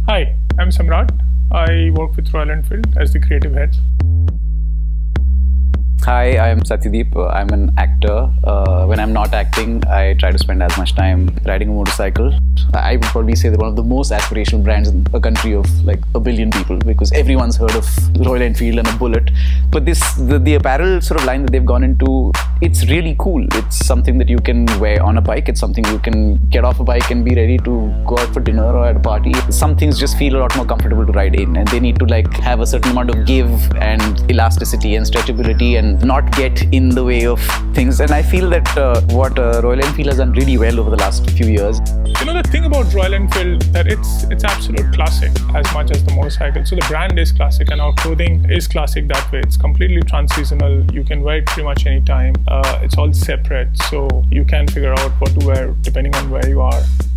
Hi, I'm Samrat. I work with Royal Enfield as the creative head. Hi, I am Satyadeep. I'm an actor. When I'm not acting, I try to spend as much time riding a motorcycle. I would probably say they're one of the most aspirational brands in a country of like 1 billion people, because everyone's heard of Royal Enfield and a bullet. But the apparel sort of line that they've gone into, it's really cool. It's something that you can wear on a bike. It's something you can get off a bike and be ready to go out for dinner or at a party. Some things just feel a lot more comfortable to ride in, and they need to like have a certain amount of give and elasticity and stretchability and not get in the way of things. And I feel that what Royal Enfield has done really well over the last few years. You know, the thing about Royal Enfield, that it's absolute classic as much as the motorcycle. So the brand is classic and our clothing is classic that way. It's completely trans-seasonal. You can wear it pretty much any time. It's all separate, so you can figure out what to wear depending on where you are.